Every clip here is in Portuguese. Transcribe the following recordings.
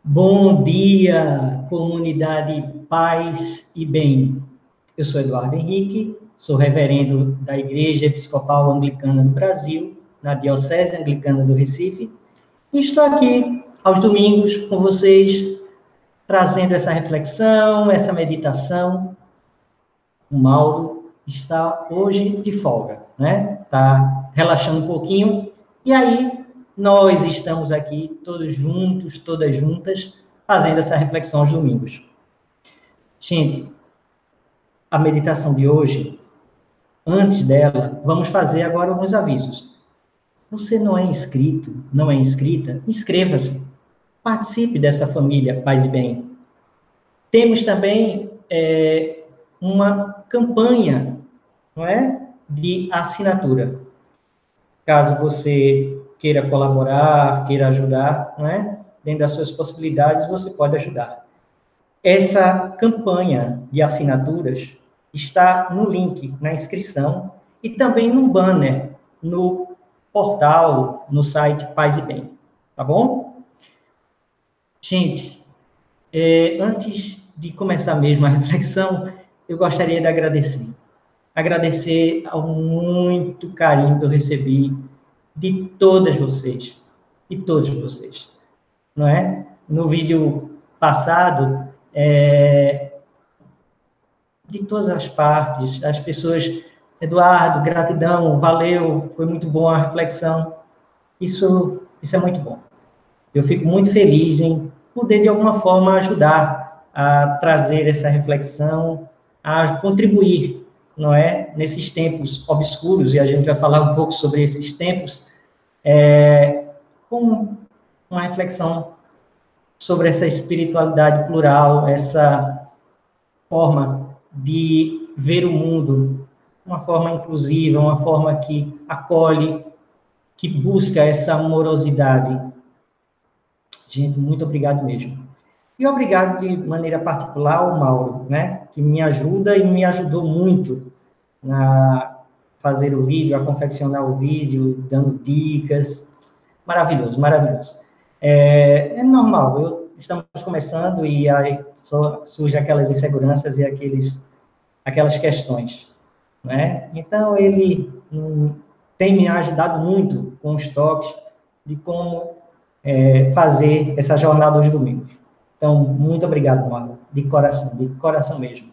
Bom dia, comunidade Paz e Bem. Eu sou Eduardo Henrique, sou reverendo da Igreja Episcopal Anglicana do Brasil, na Diocese Anglicana do Recife, e estou aqui aos domingos com vocês, trazendo essa reflexão, essa meditação. O Mauro está hoje de folga, né? Está relaxando um pouquinho, e aí nós estamos aqui todos juntos, todas juntas, fazendo essa reflexão aos domingos. Gente, a meditação de hoje, antes dela, vamos fazer agora alguns avisos. Você não é inscrito, não é inscrita? Inscreva-se. Participe dessa família Paz e Bem. Temos também uma campanha, não é? De assinatura. Caso você queira colaborar, queira ajudar, não é? Dentro das suas possibilidades, você pode ajudar. Essa campanha de assinaturas está no link, na inscrição, e também no banner, no portal, no site Paz e Bem. Tá bom? Gente, antes de começar mesmo a reflexão, eu gostaria de agradecer. Agradecer ao muito carinho que eu recebi de todas vocês, e todos vocês, não é? No vídeo passado, de todas as partes, as pessoas, Eduardo, gratidão, valeu, foi muito bom a reflexão. Isso é muito bom. Eu fico muito feliz em poder, de alguma forma, ajudar a trazer essa reflexão, a contribuir, não é? Nesses tempos obscuros, e a gente vai falar um pouco sobre esses tempos, com uma reflexão sobre essa espiritualidade plural, essa forma de ver o mundo, uma forma inclusiva, uma forma que acolhe, que busca essa amorosidade. Gente, muito obrigado mesmo. E obrigado de maneira particular ao Mauro, né, que me ajuda e me ajudou muito a fazer o vídeo, a confeccionar o vídeo, dando dicas. Maravilhoso, maravilhoso. É normal, estamos começando e aí surgem aquelas inseguranças e aquelas questões, né? Então, ele tem me ajudado muito com os toques de como fazer essa jornada aos domingos. Então, muito obrigado, Marlon, de coração mesmo.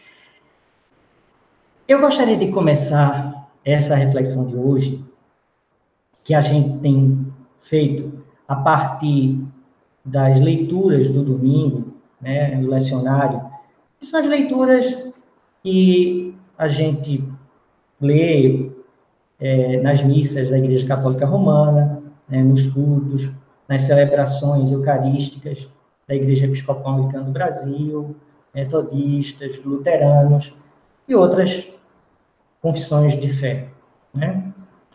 Eu gostaria de começar essa reflexão de hoje, que a gente tem feito a partir das leituras do domingo, né, do lecionário. São as leituras que a gente lê nas missas da Igreja Católica Romana, né, nos cultos, nas celebrações eucarísticas da Igreja Episcopal Anglicana do Brasil, metodistas, luteranos e outras confissões de fé, né?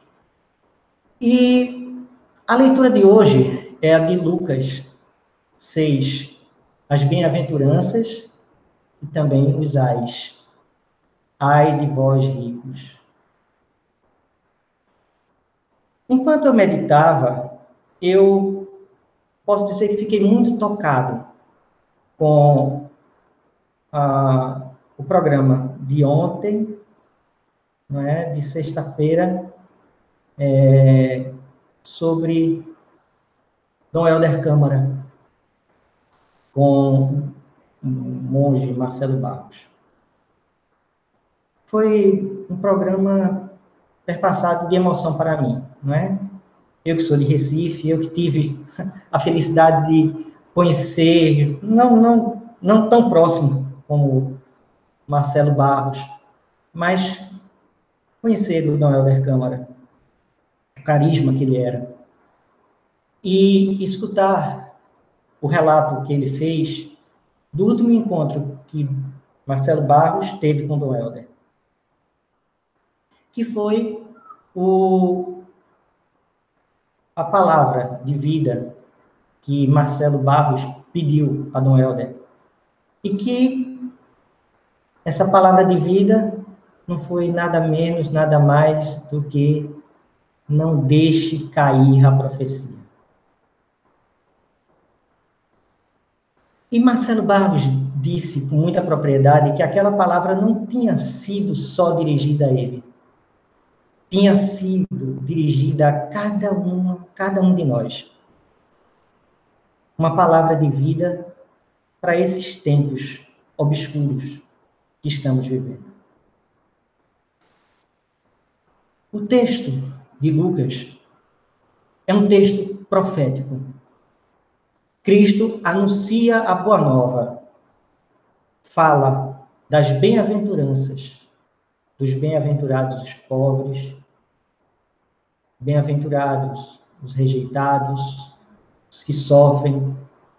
E a leitura de hoje é a de Lucas 6, as bem-aventuranças e também os ais. Ai de vós, ricos. Enquanto eu meditava, eu posso dizer que fiquei muito tocado com o programa de ontem, não é? De sexta-feira, sobre Dom Helder Câmara, com o monge Marcelo Barros. Foi um programa perpassado de emoção para mim, não é? Eu que sou de Recife, eu que tive a felicidade de conhecer, não tão próximo como Marcelo Barros, mas conhecer o Dom Helder Câmara, o carisma que ele era, e escutar o relato que ele fez do último encontro que Marcelo Barros teve com Dom Helder, que foi a palavra de vida que Marcelo Barros pediu a Dom Helder. E que essa palavra de vida não foi nada menos, nada mais do que não deixe cair a profecia. E Marcelo Barros disse com muita propriedade que aquela palavra não tinha sido só dirigida a ele. Tinha sido dirigida a cada um de nós. Uma palavra de vida para esses tempos obscuros que estamos vivendo. O texto de Lucas é um texto profético. Cristo anuncia a boa nova, fala das bem-aventuranças, dos bem-aventurados os pobres, bem-aventurados os rejeitados, os que sofrem.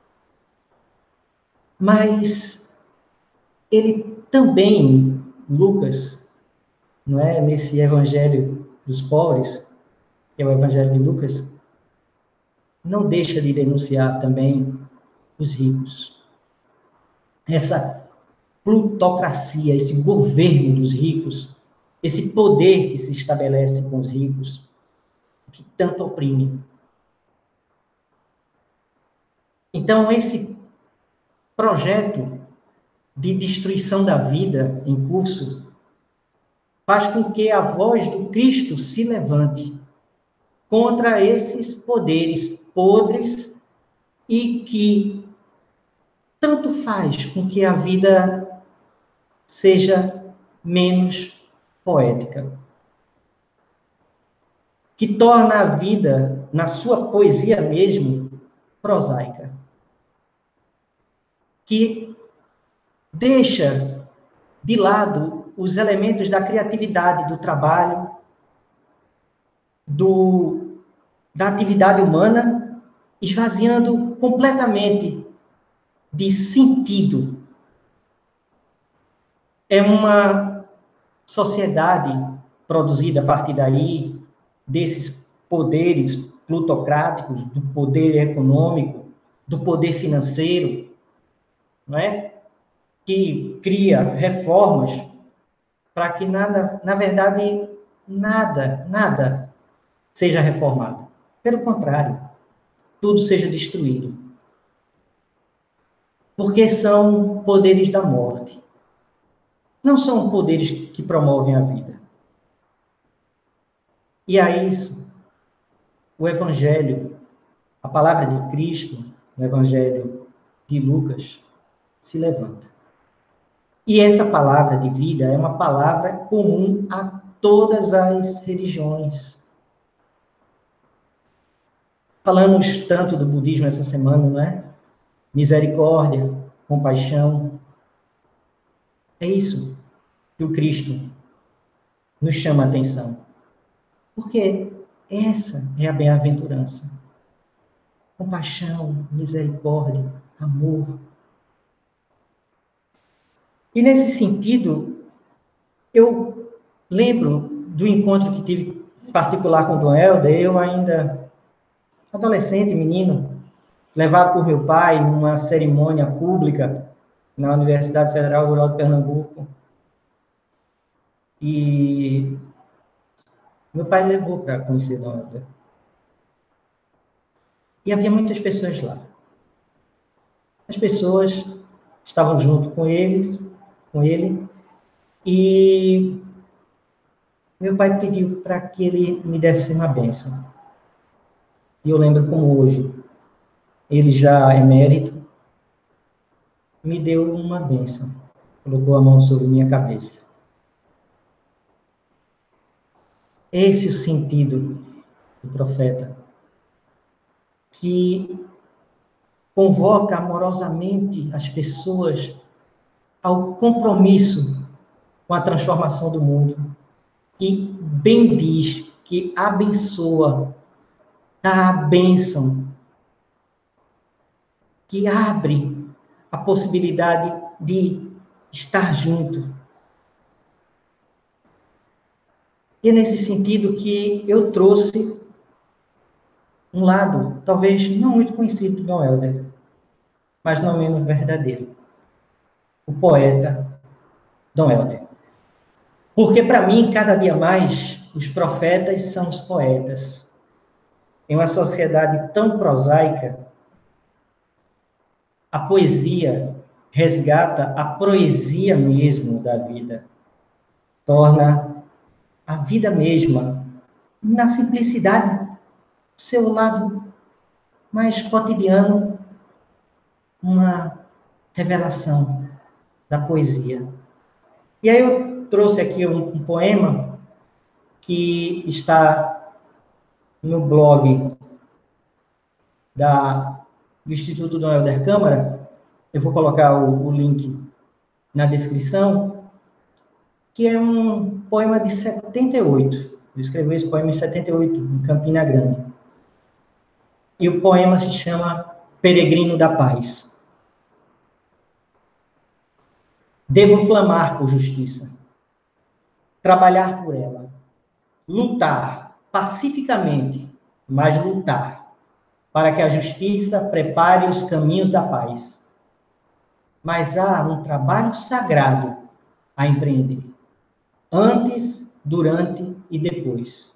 Mas ele também, Lucas, não é, nesse evangelho dos pobres, que é o evangelho de Lucas, não deixa de denunciar também os ricos. Essa plutocracia, esse governo dos ricos, esse poder que se estabelece com os ricos, que tanto oprime. Então, esse projeto de destruição da vida em curso faz com que a voz do Cristo se levante contra esses poderes podres e que tanto faz com que a vida seja menos poética, que torna a vida, na sua poesia mesmo, prosaica, que deixa de lado os elementos da criatividade, do trabalho, da atividade humana, esvaziando completamente de sentido. É uma sociedade produzida a partir daí, desses poderes plutocráticos, do poder econômico, do poder financeiro, não é? Que cria reformas para que nada, na verdade, nada seja reformado. Pelo contrário, tudo seja destruído. Porque são poderes da morte. Não são poderes que promovem a vida. E a isso, o Evangelho, a palavra de Cristo, no Evangelho de Lucas, se levanta. E essa palavra de vida é uma palavra comum a todas as religiões. Falamos tanto do budismo essa semana, não é? Misericórdia, compaixão. É isso que o Cristo nos chama a atenção. Porque essa é a bem-aventurança. Compaixão, misericórdia, amor. E nesse sentido, eu lembro do encontro que tive particular com o Dom Helder, eu ainda adolescente, menino, levado por meu pai numa cerimônia pública na Universidade Federal Rural de Pernambuco. E meu pai levou para conhecer Dom Helder. E havia muitas pessoas lá. As pessoas estavam junto com ele, e meu pai pediu para que ele me desse uma bênção. E eu lembro como hoje, ele já emérito, me deu uma bênção, colocou a mão sobre minha cabeça. Esse é o sentido do profeta, que convoca amorosamente as pessoas ao compromisso com a transformação do mundo, que bendiz, que abençoa, dá a bênção, que abre a possibilidade de estar junto. E é nesse sentido que eu trouxe um lado, talvez não muito conhecido do Dom Helder, mas não menos verdadeiro. O poeta Dom Helder. Porque, para mim, cada dia mais, os profetas são os poetas. Em uma sociedade tão prosaica, A poesia resgata a proesia mesmo da vida. Torna a vida mesma, na simplicidade, seu lado mais cotidiano, uma revelação da poesia. E aí eu trouxe aqui um poema que está no blog do Instituto Dom Helder Câmara. Eu vou colocar o link na descrição, que é um poema de 78. Eu escrevi esse poema em 78, em Campina Grande. E o poema se chama Peregrino da Paz. Devo clamar por justiça, trabalhar por ela, lutar pacificamente, mas lutar, para que a justiça prepare os caminhos da paz. Mas há um trabalho sagrado a empreender, antes, durante e depois.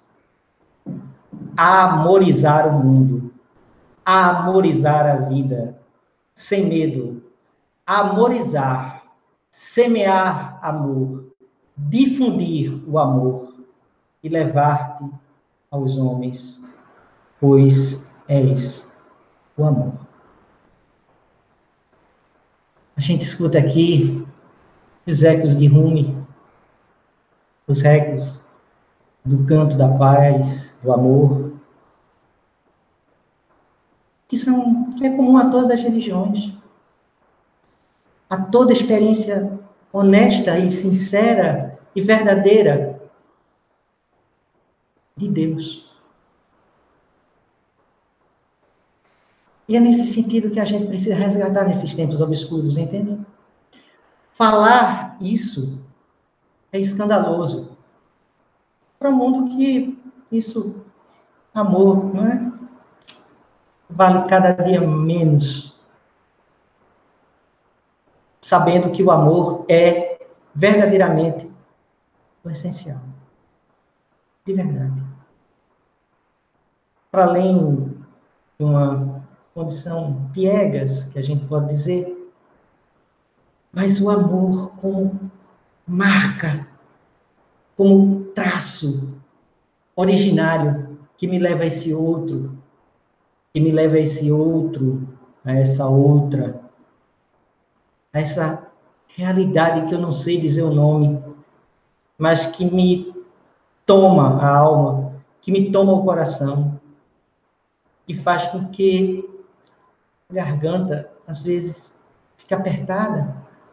Amorizar o mundo, amorizar a vida, sem medo, amorizar, semear amor, difundir o amor e levar-te aos homens, pois és o amor. A gente escuta aqui os ecos de Rumi, os ecos do canto da paz, do amor, que é comum a todas as religiões, a toda experiência honesta e sincera e verdadeira de Deus. E é nesse sentido que a gente precisa resgatar nesses tempos obscuros, entende? Falar isso é escandaloso para um mundo que isso, amor, não é? Vale cada dia menos, sabendo que o amor é verdadeiramente o essencial. De verdade. Para além de uma condição piegas, que a gente pode dizer, mas o amor como marca, como traço originário que me leva a esse outro, que me leva a esse outro, a essa outra, a essa realidade que eu não sei dizer o nome, mas que me toma a alma, que me toma o coração, que faz com que a garganta, às vezes, fique apertada.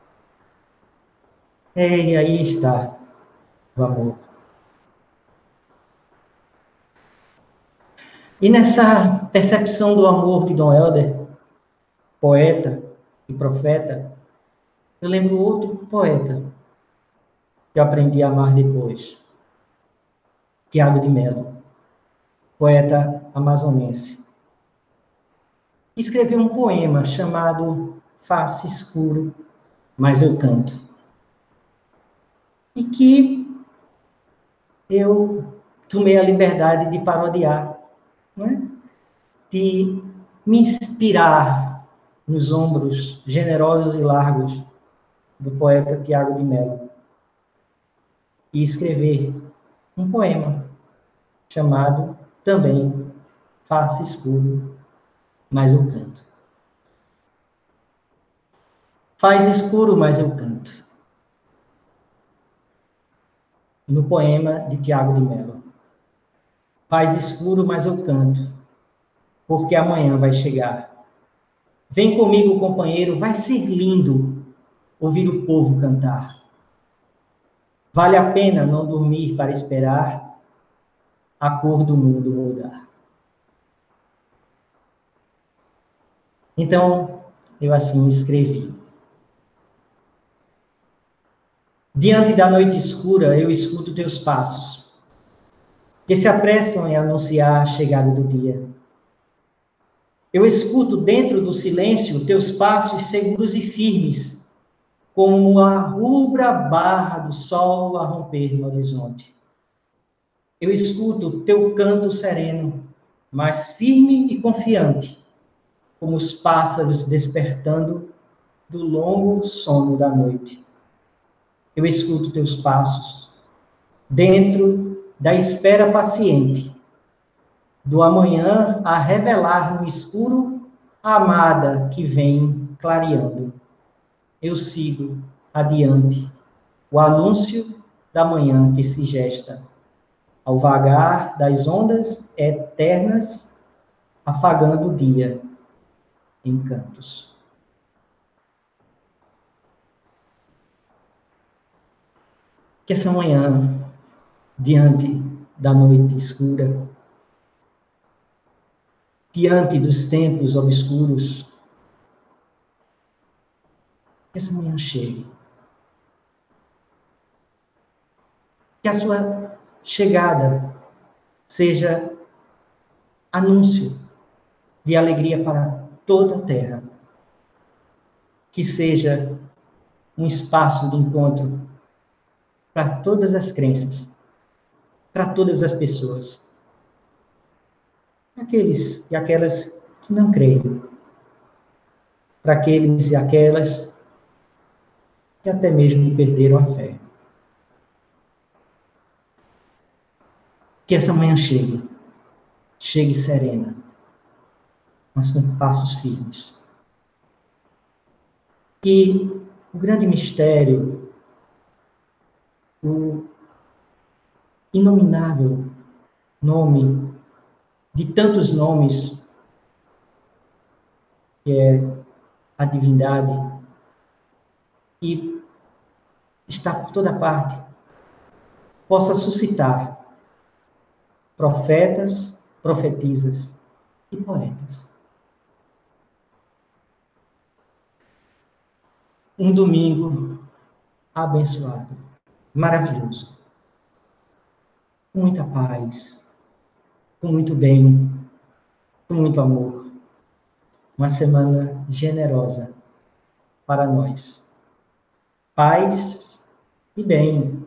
E aí está o amor. E nessa percepção do amor de Dom Helder, poeta e profeta, eu lembro outro poeta que eu aprendi a amar depois, Tiago de Mello, poeta amazonense. Escreveu um poema chamado Face Escuro, Mas Eu Canto. E que eu tomei a liberdade de parodiar, né? De me inspirar nos ombros generosos e largos do poeta Tiago de Mello e escrever um poema chamado também Face Escuro, Mas Eu Canto. Faz escuro, mas eu canto. No poema de Tiago de Mello. Faz escuro, mas eu canto, porque amanhã vai chegar. Vem comigo, companheiro, vai ser lindo ouvir o povo cantar. Vale a pena não dormir para esperar a cor do mundo mudar. Então, eu assim escrevi. Diante da noite escura, eu escuto teus passos, que se apressam em anunciar a chegada do dia. Eu escuto dentro do silêncio teus passos seguros e firmes, como a rubra barra do sol a romper no horizonte. Eu escuto teu canto sereno, mas firme e confiante, como os pássaros despertando do longo sono da noite. Eu escuto teus passos, dentro da espera paciente, do amanhã a revelar no escuro a amada que vem clareando. Eu sigo adiante, o anúncio da manhã que se gesta, ao vagar das ondas eternas, afagando o dia em cantos. Que essa manhã, diante da noite escura, diante dos tempos obscuros, que essa manhã chegue. Que a sua chegada seja anúncio de alegria para toda a terra. Que seja um espaço de encontro para todas as crenças, para todas as pessoas. Aqueles e aquelas que não creem. Para aqueles e aquelas que até mesmo perderam a fé. Que essa manhã chegue serena, mas com passos firmes. Que o grande mistério, o inominável nome de tantos nomes, que é a divindade, que está por toda parte, possa suscitar profetas, profetisas e poetas. Um domingo abençoado, maravilhoso, com muita paz, com muito bem, com muito amor. Uma semana generosa para nós. Paz e bem.